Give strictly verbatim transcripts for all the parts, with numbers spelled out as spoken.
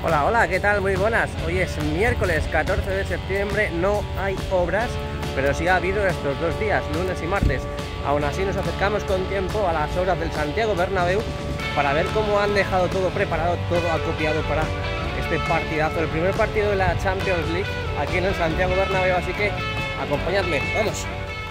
Hola, hola, ¿qué tal? Muy buenas. Hoy es miércoles catorce de septiembre, no hay obras, pero sí ha habido estos dos días, lunes y martes. Aún así nos acercamos con tiempo a las obras del Santiago Bernabéu para ver cómo han dejado todo preparado, todo acopiado para este partidazo, el primer partido de la Champions League aquí en el Santiago Bernabéu, así que acompañadme, vamos.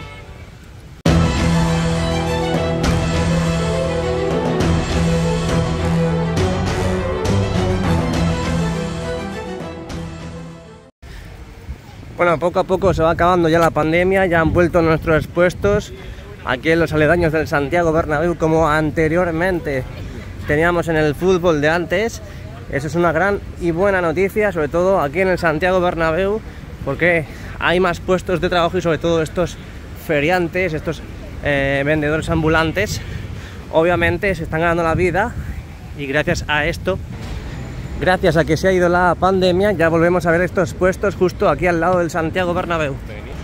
Bueno, poco a poco se va acabando ya la pandemia, ya han vuelto nuestros puestos aquí en los aledaños del Santiago Bernabéu como anteriormente teníamos en el fútbol de antes. Eso es una gran y buena noticia, sobre todo aquí en el Santiago Bernabéu, porque hay más puestos de trabajo y sobre todo estos feriantes, estos eh, vendedores ambulantes, obviamente se están ganando la vida y gracias a esto, gracias a que se ha ido la pandemia, ya volvemos a ver estos puestos justo aquí al lado del Santiago Bernabéu.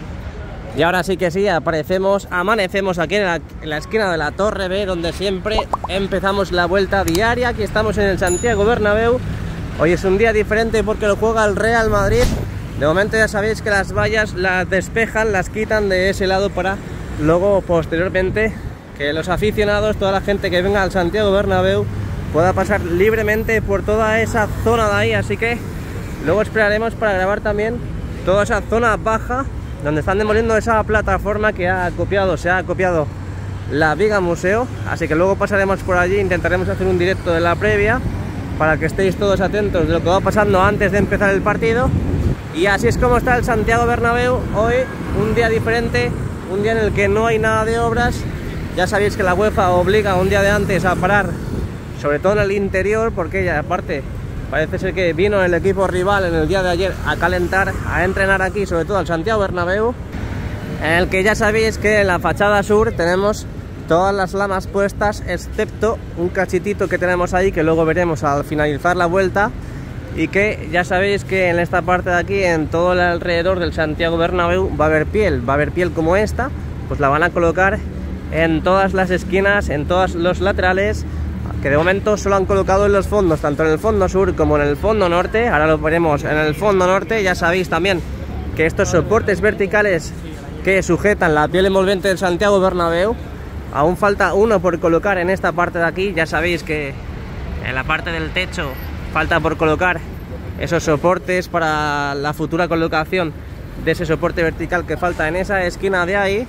Y ahora sí que sí, aparecemos, amanecemos aquí en la, en la esquina de la Torre B, donde siempre empezamos la vuelta diaria. Aquí estamos en el Santiago Bernabéu. Hoy es un día diferente porque lo juega el Real Madrid. De momento ya sabéis que las vallas las despejan, las quitan de ese lado para luego posteriormente que los aficionados, toda la gente que venga al Santiago Bernabéu pueda pasar libremente por toda esa zona de ahí, así que luego esperaremos para grabar también toda esa zona baja donde están demoliendo esa plataforma que ha copiado, se ha copiado la Viga Museo, así que luego pasaremos por allí, intentaremos hacer un directo de la previa para que estéis todos atentos de lo que va pasando antes de empezar el partido. Y así es como está el Santiago Bernabéu hoy, un día diferente, un día en el que no hay nada de obras. Ya sabéis que la UEFA obliga un día de antes a parar, sobre todo en el interior, porque ya aparte parece ser que vino el equipo rival en el día de ayer a calentar, a entrenar aquí, sobre todo al Santiago Bernabéu, en el que ya sabéis que en la fachada sur tenemos todas las lamas puestas, excepto un cachitito que tenemos ahí, que luego veremos al finalizar la vuelta, y que ya sabéis que en esta parte de aquí, en todo el alrededor del Santiago Bernabéu, va a haber piel, va a haber piel como esta, pues la van a colocar en todas las esquinas, en todos los laterales, que de momento solo han colocado en los fondos, tanto en el fondo sur como en el fondo norte. Ahora lo veremos en el fondo norte. Ya sabéis también que estos soportes verticales que sujetan la piel envolvente del Santiago Bernabéu, aún falta uno por colocar en esta parte de aquí. Ya sabéis que en la parte del techo falta por colocar esos soportes para la futura colocación de ese soporte vertical que falta en esa esquina de ahí.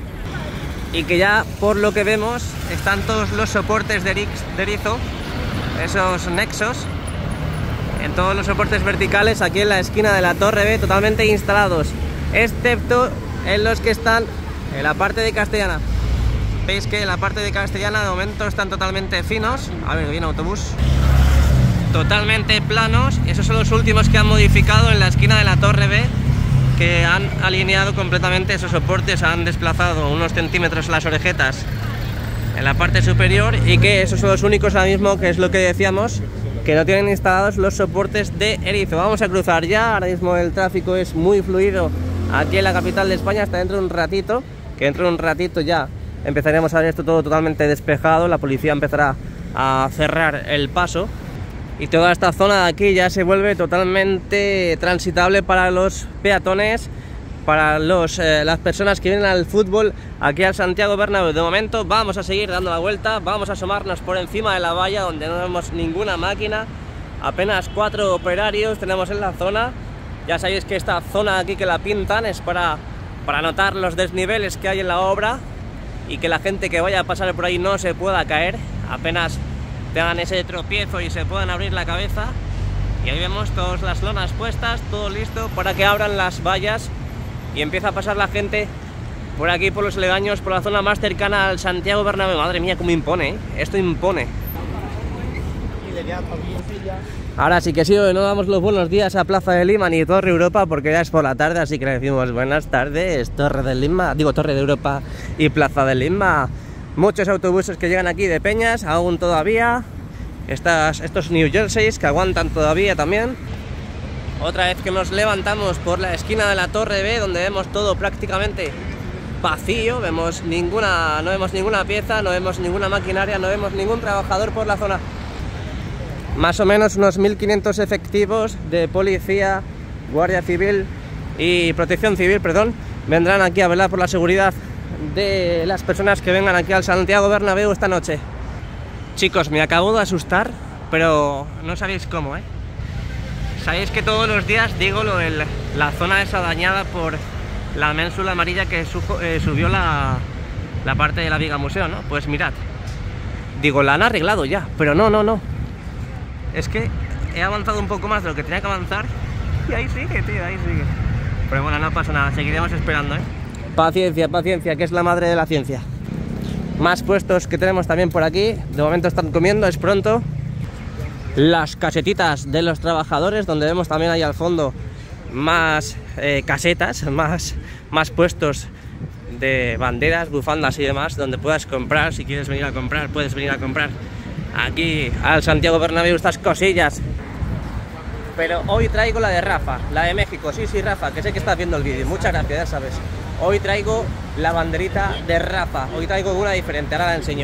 Y que ya por lo que vemos están todos los soportes de erizo, esos nexos, en todos los soportes verticales aquí en la esquina de la Torre B, totalmente instalados, excepto en los que están en la parte de Castellana. Veis que en la parte de Castellana de momento están totalmente finos. A ver, viene autobús. Totalmente planos, esos son los últimos que han modificado en la esquina de la Torre B, que han alineado completamente esos soportes, han desplazado unos centímetros las orejetas en la parte superior, y que esos son los únicos ahora mismo, que es lo que decíamos, que no tienen instalados los soportes de erizo. Vamos a cruzar ya, ahora mismo el tráfico es muy fluido aquí en la capital de España, hasta dentro de un ratito, que dentro de un ratito ya empezaremos a ver esto todo totalmente despejado, la policía empezará a cerrar el paso. Y toda esta zona de aquí ya se vuelve totalmente transitable para los peatones, para los, eh, las personas que vienen al fútbol aquí al Santiago Bernabéu. De momento vamos a seguir dando la vuelta, vamos a asomarnos por encima de la valla donde no vemos ninguna máquina, apenas cuatro operarios tenemos en la zona. Ya sabéis que esta zona aquí que la pintan es para, para notar los desniveles que hay en la obra y que la gente que vaya a pasar por ahí no se pueda caer, apenas tengan ese tropiezo y se puedan abrir la cabeza. Y ahí vemos todas las lonas puestas, todo listo para que abran las vallas y empieza a pasar la gente por aquí, por los aledaños, por la zona más cercana al Santiago Bernabéu. Madre mía, cómo impone, ¿eh? Esto impone. Ahora sí que sí, no damos los buenos días a Plaza de Lima ni Torre Europa, porque ya es por la tarde, así que le decimos buenas tardes, Torre de Lima, digo Torre de Europa y Plaza de Lima. Muchos autobuses que llegan aquí de Peñas, aún todavía. Estas, estos New Jerseys que aguantan todavía también. Otra vez que nos levantamos por la esquina de la Torre B, donde vemos todo prácticamente vacío. Vemos ninguna, no vemos ninguna pieza, no vemos ninguna maquinaria, no vemos ningún trabajador por la zona. más o menos unos mil quinientos efectivos de policía, guardia civil y protección civil, perdón, vendrán aquí a velar por la seguridad de las personas que vengan aquí al Santiago Bernabéu esta noche. Chicos, me acabo de asustar, pero no sabéis cómo, ¿eh? Sabéis que todos los días digo lo de la zona esa dañada por la ménsula amarilla que sujo, eh, subió la, la parte de la viga museo, ¿no? Pues mirad, digo, la han arreglado ya, pero no, no, no. Es que he avanzado un poco más de lo que tenía que avanzar y ahí sigue, tío, ahí sigue. Pero bueno, no pasa nada, seguiremos esperando, ¿eh? Paciencia, paciencia, que es la madre de la ciencia. Más puestos que tenemos también por aquí. De momento están comiendo, es pronto. Las casetitas de los trabajadores, donde vemos también ahí al fondo más eh, casetas, más, más puestos de banderas, bufandas y demás, donde puedas comprar. Si quieres venir a comprar, puedes venir a comprar aquí al Santiago Bernabéu estas cosillas. Pero hoy traigo la de Rafa, la de México. Sí, sí, Rafa, que sé que estás viendo el vídeo. Muchas gracias, ya sabes. Hoy traigo la banderita de Rafa. Hoy traigo una diferente, ahora la enseño.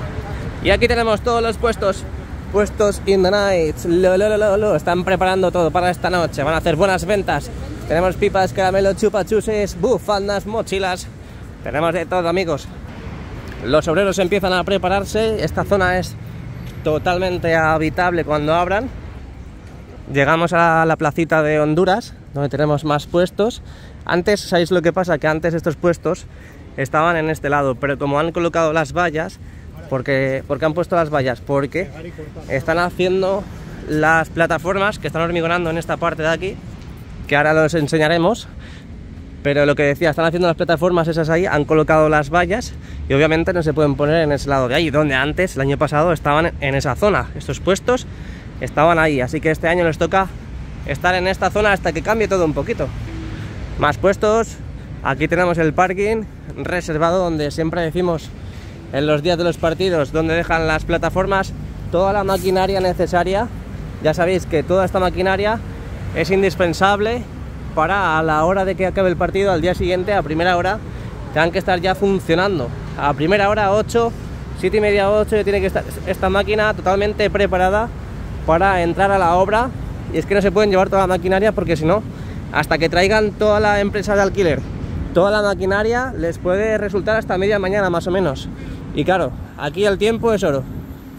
Y aquí tenemos todos los puestos. Puestos in the night. Lo, lo, lo, lo. Están preparando todo para esta noche. Van a hacer buenas ventas. Tenemos pipas, caramelo, chupachuses, bufandas, mochilas. Tenemos de todo, amigos. Los obreros empiezan a prepararse. Esta zona es totalmente habitable cuando abran. Llegamos a la placita de Honduras, donde tenemos más puestos. Antes, ¿sabéis lo que pasa? Que antes estos puestos estaban en este lado, pero como han colocado las vallas, porque, ¿por qué han puesto las vallas? Porque están haciendo las plataformas que están hormigonando en esta parte de aquí, que ahora los enseñaremos. Pero lo que decía, están haciendo las plataformas esas ahí, han colocado las vallas y obviamente no se pueden poner en ese lado de ahí, donde antes, el año pasado, estaban en esa zona. Estos puestos estaban ahí, así que este año les toca estar en esta zona hasta que cambie todo un poquito. Más puestos. Aquí tenemos el parking reservado, donde siempre decimos en los días de los partidos, donde dejan las plataformas toda la maquinaria necesaria. Ya sabéis que toda esta maquinaria es indispensable para a la hora de que acabe el partido, al día siguiente, a primera hora, tengan que estar ya funcionando. A primera hora, ocho, siete y media, ocho, ya tiene que estar esta máquina totalmente preparada para entrar a la obra. Y es que no se pueden llevar toda la maquinaria, porque si no, hasta que traigan toda la empresa de alquiler, toda la maquinaria, les puede resultar hasta media mañana más o menos. Y claro, aquí el tiempo es oro.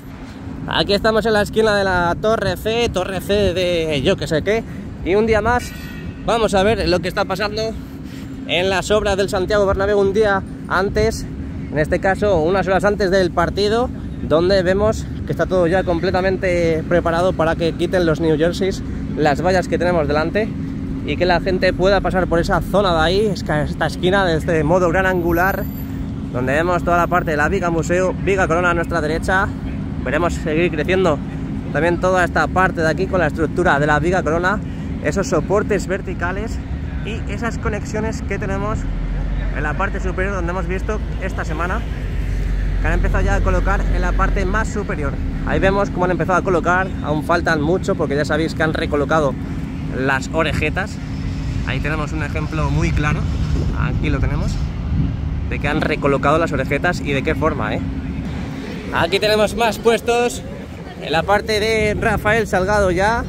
Aquí estamos en la esquina de la Torre C, Torre C de yo que sé qué. Y un día más vamos a ver lo que está pasando en las obras del Santiago Bernabéu un día antes, en este caso unas horas antes del partido, donde vemos que está todo ya completamente preparado para que quiten los New Jerseys, las vallas que tenemos delante, y que la gente pueda pasar por esa zona de ahí, esta esquina de este modo gran angular, donde vemos toda la parte de la viga museo, viga corona a nuestra derecha. Veremos seguir creciendo también toda esta parte de aquí con la estructura de la viga corona, esos soportes verticales y esas conexiones que tenemos en la parte superior, donde hemos visto esta semana que han empezado ya a colocar en la parte más superior. Ahí vemos cómo han empezado a colocar, aún faltan mucho porque ya sabéis que han recolocado las orejetas. Ahí tenemos un ejemplo muy claro, aquí lo tenemos, de que han recolocado las orejetas y de qué forma, ¿eh? Aquí tenemos más puestos en la parte de Rafael Salgado. Ya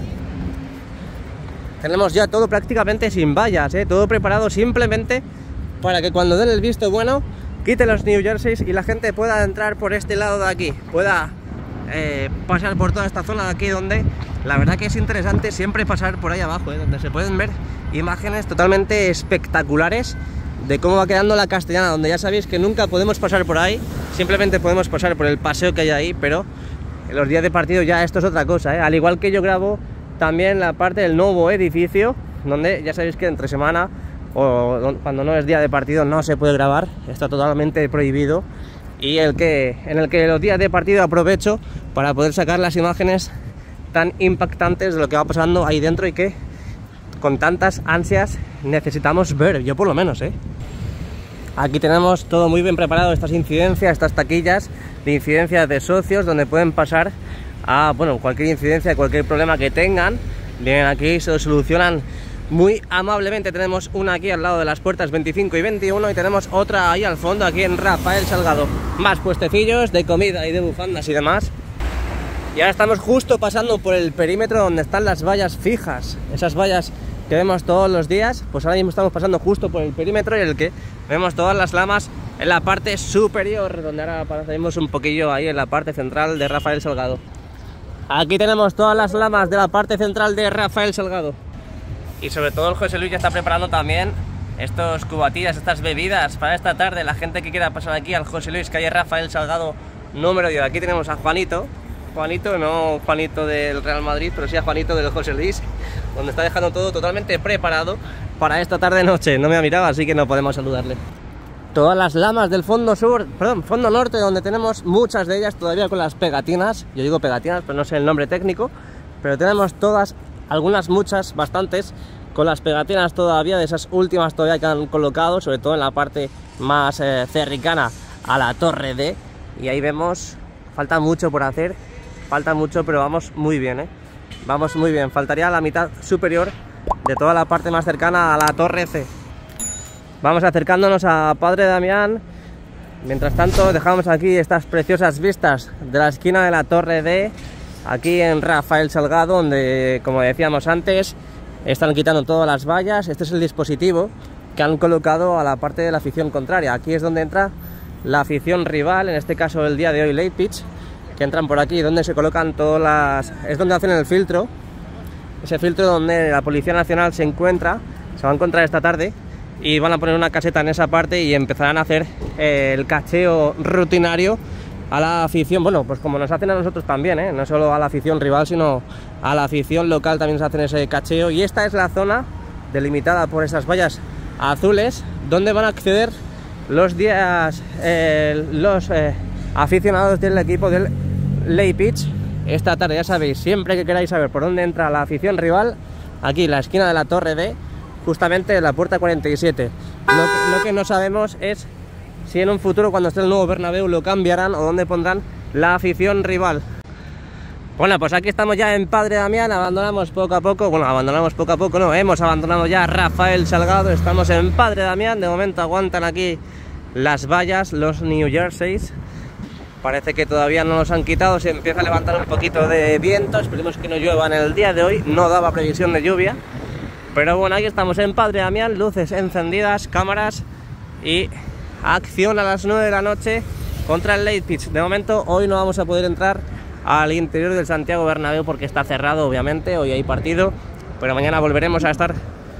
tenemos ya todo prácticamente sin vallas, ¿eh? Todo preparado simplemente para que cuando den el visto bueno quiten los New Jerseys y la gente pueda entrar por este lado de aquí, pueda eh, pasar por toda esta zona de aquí, donde la verdad que es interesante siempre pasar por ahí abajo, ¿eh? Donde se pueden ver imágenes totalmente espectaculares de cómo va quedando la Castellana, donde ya sabéis que nunca podemos pasar por ahí, simplemente podemos pasar por el paseo que hay ahí, pero en los días de partido ya esto es otra cosa, ¿eh? Al igual que yo grabo también la parte del nuevo edificio, donde ya sabéis que entre semana o cuando no es día de partido no se puede grabar, está totalmente prohibido, y el que, en el que los días de partido aprovecho para poder sacar las imágenes tan impactantes de lo que va pasando ahí dentro y que con tantas ansias necesitamos ver, yo por lo menos, ¿eh? Aquí tenemos todo muy bien preparado, estas incidencias, estas taquillas de incidencias de socios, donde pueden pasar a, bueno, cualquier incidencia, cualquier problema que tengan, vienen aquí, se lo solucionan muy amablemente. Tenemos una aquí al lado de las puertas veinticinco y veintiuno y tenemos otra ahí al fondo, aquí en Rafael Salgado. Más puestecillos de comida y de bufandas y demás. Y ahora estamos justo pasando por el perímetro donde están las vallas fijas, esas vallas que vemos todos los días. Pues ahora mismo estamos pasando justo por el perímetro en el que vemos todas las lamas en la parte superior, donde ahora pasaremos un poquillo ahí en la parte central de Rafael Salgado. Aquí tenemos todas las lamas de la parte central de Rafael Salgado. Y sobre todo el José Luis ya está preparando también estos cubatillas, estas bebidas para esta tarde. La gente que quiera pasar aquí al José Luis, calle Rafael Salgado número diez. Aquí tenemos a Juanito. Juanito, no Juanito del Real Madrid, pero sí a Juanito del José Luis, donde está dejando todo totalmente preparado para esta tarde-noche. No me ha mirado, así que no podemos saludarle. Todas las lamas del fondo sur, perdón, fondo norte, donde tenemos muchas de ellas todavía con las pegatinas. Yo digo pegatinas, pero no sé el nombre técnico. Pero tenemos todas, algunas, muchas, bastantes, con las pegatinas todavía, de esas últimas todavía que han colocado, sobre todo en la parte más eh, cercana a la Torre D. Y ahí vemos, falta mucho por hacer, falta mucho, pero vamos muy bien, ¿eh? Vamos muy bien, faltaría la mitad superior de toda la parte más cercana a la Torre C. Vamos acercándonos a Padre Damián. Mientras tanto dejamos aquí estas preciosas vistas de la esquina de la Torre D, aquí en Rafael Salgado, donde, como decíamos antes, están quitando todas las vallas. Este es el dispositivo que han colocado a la parte de la afición contraria. Aquí es donde entra la afición rival, en este caso el día de hoy Leipzig, que entran por aquí, donde se colocan todas las... es donde hacen el filtro, ese filtro donde la Policía Nacional se encuentra, se va a encontrar esta tarde, y van a poner una caseta en esa parte y empezarán a hacer eh, el cacheo rutinario a la afición. Bueno, pues como nos hacen a nosotros también, ¿eh? No solo a la afición rival, sino a la afición local también se hacen ese cacheo. Y esta es la zona delimitada por esas vallas azules, donde van a acceder los días eh, los eh, aficionados del equipo del Leipzig esta tarde. Ya sabéis, siempre que queráis saber por dónde entra la afición rival, aquí la esquina de la Torre D, justamente en la puerta cuarenta y siete. Lo que, lo que no sabemos es si en un futuro, cuando esté el nuevo Bernabéu, lo cambiarán o dónde pondrán la afición rival. Bueno, pues aquí estamos ya en Padre Damián, abandonamos poco a poco, bueno, abandonamos poco a poco, no, hemos abandonado ya Rafael Salgado, estamos en Padre Damián. De momento aguantan aquí las vallas, los New Jerseys. Parece que todavía no los han quitado, se empieza a levantar un poquito de viento, esperemos que no llueva en el día de hoy, no daba previsión de lluvia. Pero bueno, aquí estamos en Padre Damián, luces encendidas, cámaras y acción a las nueve de la noche contra el Leipzig. De momento hoy no vamos a poder entrar al interior del Santiago Bernabéu porque está cerrado, obviamente, hoy hay partido, pero mañana volveremos a estar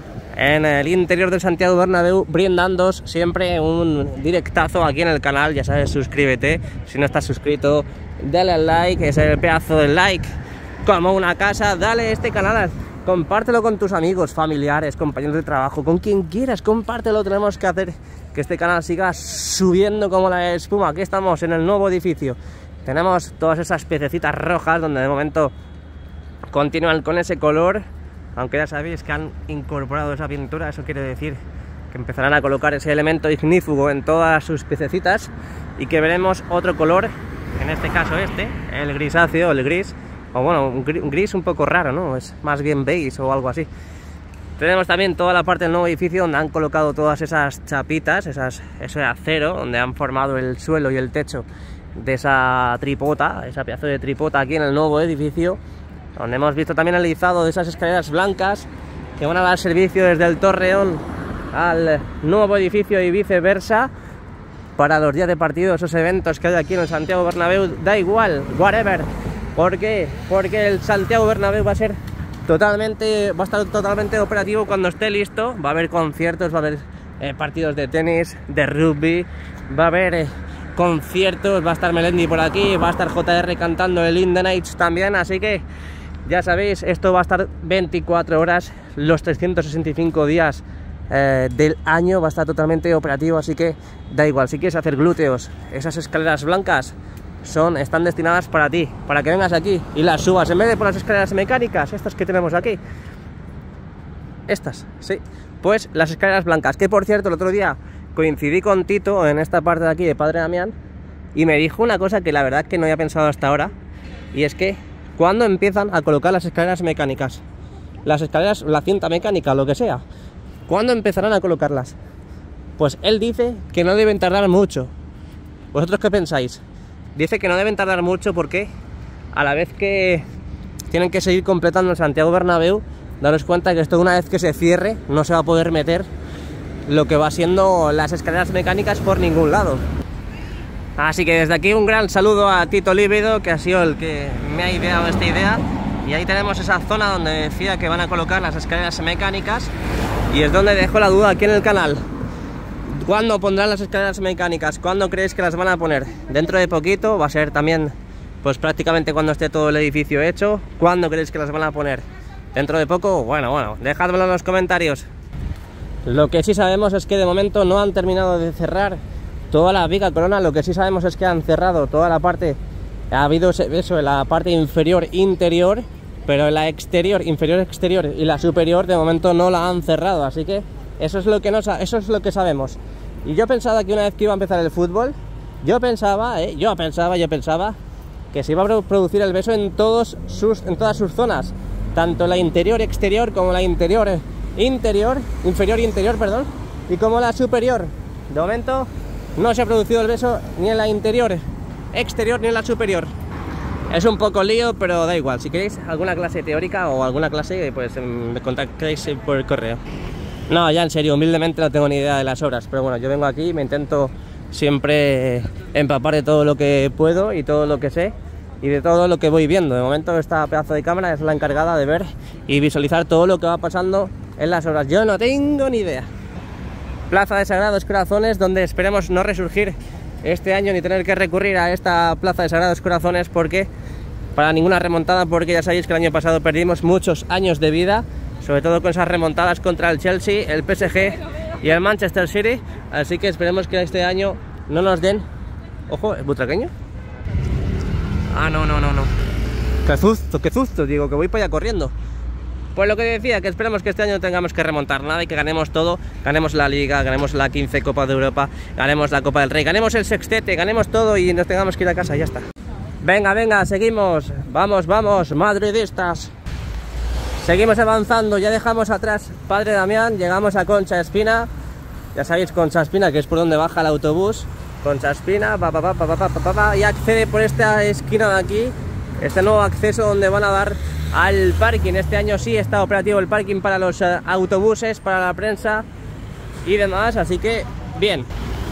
en el interior del Santiago Bernabéu brindando siempre un directazo aquí en el canal. Ya sabes, suscríbete, si no estás suscrito, dale al like, es el pedazo de like como una casa, dale este canal, compártelo con tus amigos, familiares, compañeros de trabajo, con quien quieras, compártelo. Tenemos que hacer que este canal siga subiendo como la espuma. Aquí estamos en el nuevo edificio, tenemos todas esas pececitas rojas donde de momento continúan con ese color, aunque ya sabéis que han incorporado esa pintura. Eso quiere decir que empezarán a colocar ese elemento ignífugo en todas sus pececitas y que veremos otro color, en este caso este, el grisáceo, el gris, o bueno, un gris un poco raro, ¿no? Es más bien beige o algo así. Tenemos también toda la parte del nuevo edificio donde han colocado todas esas chapitas, esas, ese acero, donde han formado el suelo y el techo de esa tripota, esa pedazo de tripota aquí en el nuevo edificio, donde hemos visto también el izado de esas escaleras blancas que van a dar servicio desde el Torreón al nuevo edificio y viceversa para los días de partido, esos eventos que hay aquí en el Santiago Bernabéu. Da igual, whatever. ¿Por qué? Porque el Santiago Bernabéu va a ser totalmente, va a estar totalmente operativo cuando esté listo. Va a haber conciertos, va a haber eh, partidos de tenis, de rugby, va a haber eh, conciertos, va a estar Melendi por aquí, va a estar J R cantando el In The Nights también, así que ya sabéis, esto va a estar veinticuatro horas, los trescientos sesenta y cinco días eh, del año va a estar totalmente operativo, así que da igual, si quieres hacer glúteos, esas escaleras blancas son, están destinadas para ti, para que vengas aquí y las subas, en vez de por las escaleras mecánicas, estas que tenemos aquí, estas, sí, pues las escaleras blancas, que por cierto el otro día coincidí con Tito en esta parte de aquí de Padre Damián y me dijo una cosa que la verdad que no había pensado hasta ahora, y es que ¿cuándo empiezan a colocar las escaleras mecánicas? Las escaleras, la cinta mecánica, lo que sea, ¿cuándo empezarán a colocarlas? Pues él dice que no deben tardar mucho. ¿Vosotros qué pensáis? Dice que no deben tardar mucho, ¿por qué? a la vez que tienen que seguir completando el Santiago Bernabéu, daros cuenta que esto una vez que se cierre no se va a poder meter lo que va siendo las escaleras mecánicas por ningún lado. Así que desde aquí un gran saludo a Tito Líbido, que ha sido el que me ha ideado esta idea. Y ahí tenemos esa zona donde decía que van a colocar las escaleras mecánicas, y es donde dejo la duda aquí en el canal. ¿Cuándo pondrán las escaleras mecánicas? ¿Cuándo creéis que las van a poner? ¿Dentro de poquito? ¿Va a ser también pues prácticamente cuando esté todo el edificio hecho? ¿Cuándo creéis que las van a poner? ¿Dentro de poco? Bueno, bueno, dejádmelo en los comentarios. Lo que sí sabemos es que de momento no han terminado de cerrar toda la viga corona. Lo que sí sabemos es que han cerrado toda la parte, ha habido eso en la parte inferior interior, pero en la exterior, inferior exterior y la superior de momento no la han cerrado, así que eso es lo que no, eso es lo que sabemos. Y yo pensaba que una vez que iba a empezar el fútbol, yo pensaba, eh, yo pensaba, yo pensaba que se iba a producir el beso en todos sus, en todas sus zonas, tanto la interior exterior como la interior interior, inferior interior, perdón, y como la superior. De momento no se ha producido el beso ni en la interior exterior ni en la superior. Es un poco lío, pero da igual. Si queréis alguna clase teórica o alguna clase, pues me contactéis por el correo. No, ya en serio, humildemente no tengo ni idea de las obras, pero bueno, yo vengo aquí y me intento siempre empapar de todo lo que puedo y todo lo que sé y de todo lo que voy viendo. De momento esta pedazo de cámara es la encargada de ver y visualizar todo lo que va pasando en las obras. Yo no tengo ni idea. Plaza de Sagrados Corazones, donde esperemos no resurgir este año ni tener que recurrir a esta Plaza de Sagrados Corazones porque para ninguna remontada, porque ya sabéis que el año pasado perdimos muchos años de vida, sobre todo con esas remontadas contra el Chelsea, el P S G y el Manchester City. Así que esperemos que este año no nos den... Ojo, ¿es butraqueño? Ah, no, no, no, no. Qué susto, qué susto, digo, que voy para allá corriendo. Pues lo que decía, que esperemos que este año no tengamos que remontar nada y que ganemos todo. Ganemos la Liga, ganemos la quince Copa de Europa, ganemos la Copa del Rey, ganemos el sextete, ganemos todo y nos tengamos que ir a casa y ya está. Venga, venga, seguimos. Vamos, vamos, madridistas. Seguimos avanzando, ya dejamos atrás Padre Damián, llegamos a Concha Espina. Ya sabéis, Concha Espina, que es por donde baja el autobús. Concha Espina, pa, pa, pa, pa, pa, pa, pa, y accede por esta esquina de aquí, este nuevo acceso donde van a dar al parking. Este año sí está operativo el parking para los uh, autobuses, para la prensa y demás, así que bien.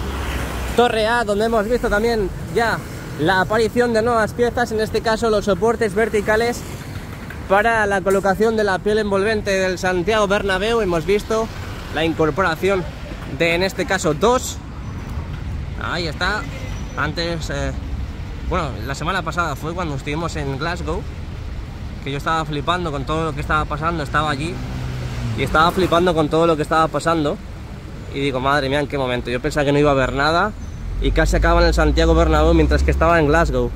Torre A, donde hemos visto también ya la aparición de nuevas piezas, en este caso los soportes verticales para la colocación de la piel envolvente del Santiago Bernabéu. Hemos visto la incorporación de, en este caso, dos. Ahí está. Antes, eh, bueno, la semana pasada fue cuando estuvimos en Glasgow, que yo estaba flipando con todo lo que estaba pasando. Estaba allí y estaba flipando con todo lo que estaba pasando y digo, madre mía, en qué momento. Yo pensaba que no iba a haber nada y casi acaba en el Santiago Bernabéu mientras que estaba en Glasgow.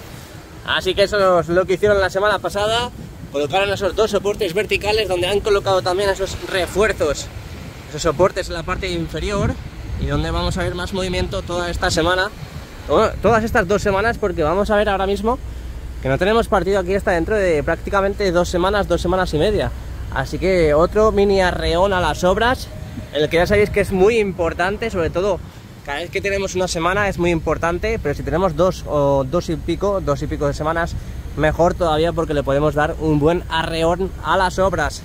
Así que eso es lo que hicieron la semana pasada. Colocaron esos dos soportes verticales donde han colocado también esos refuerzos, esos soportes en la parte inferior, y donde vamos a ver más movimiento toda esta semana, bueno, todas estas dos semanas, porque vamos a ver ahora mismo que no tenemos partido aquí hasta dentro de prácticamente dos semanas, dos semanas y media. Así que otro mini arreón a las obras, en el que ya sabéis que es muy importante, sobre todo cada vez que tenemos una semana es muy importante, pero si tenemos dos o dos y pico, dos y pico de semanas, mejor todavía, porque le podemos dar un buen arreón a las obras.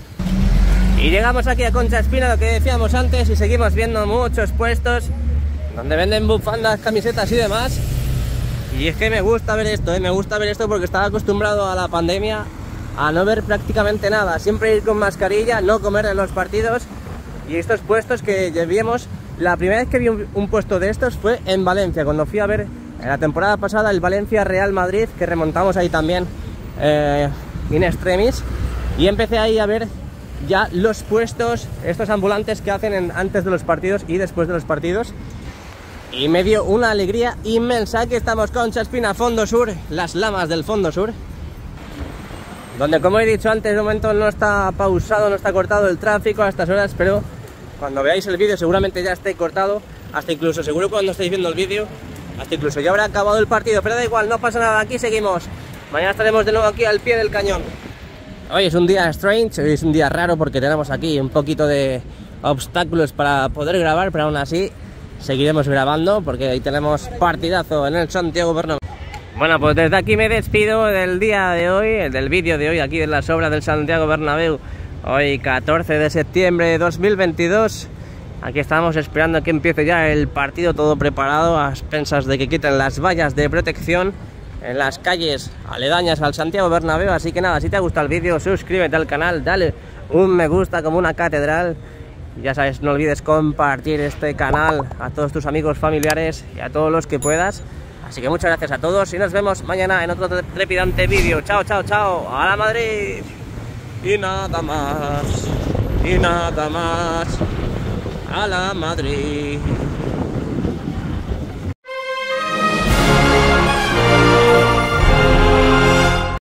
Y llegamos aquí a Concha Espina, lo que decíamos antes, y seguimos viendo muchos puestos donde venden bufandas, camisetas y demás. Y es que me gusta ver esto, ¿eh? me gusta ver esto porque estaba acostumbrado a la pandemia a no ver prácticamente nada, siempre ir con mascarilla, no comer en los partidos. Y estos puestos que vimos, la primera vez que vi un, un puesto de estos fue en Valencia, cuando fui a ver en la temporada pasada el Valencia Real Madrid, que remontamos ahí también eh, in extremis, y empecé ahí a ver ya los puestos, estos ambulantes que hacen en, antes de los partidos y después de los partidos, y me dio una alegría inmensa. Que estamos con Concha Espina, Fondo Sur, las lamas del Fondo Sur, donde, como he dicho antes, de momento no está pausado, no está cortado el tráfico a estas horas, pero cuando veáis el vídeo seguramente ya esté cortado, hasta incluso, seguro cuando estéis viendo el vídeo, hasta incluso ya habrá acabado el partido, pero da igual, no pasa nada, aquí seguimos. Mañana estaremos de nuevo aquí al pie del cañón. Hoy es un día strange, hoy es un día raro porque tenemos aquí un poquito de obstáculos para poder grabar, pero aún así seguiremos grabando porque ahí tenemos partidazo en el Santiago Bernabéu. Bueno, pues desde aquí me despido del día de hoy, del vídeo de hoy, aquí de las obras del Santiago Bernabéu. Hoy catorce de septiembre de dos mil veintidós. Aquí estamos esperando que empiece ya el partido, todo preparado, a expensas de que quiten las vallas de protección en las calles aledañas al Santiago Bernabéu. Así que nada, si te ha gustado el vídeo, suscríbete al canal, dale un me gusta como una catedral. Ya sabes, no olvides compartir este canal a todos tus amigos, familiares y a todos los que puedas. Así que muchas gracias a todos y nos vemos mañana en otro trepidante vídeo. Chao, chao, chao. ¡A la Madrid! Y nada más, y nada más. ¡A la Madrid!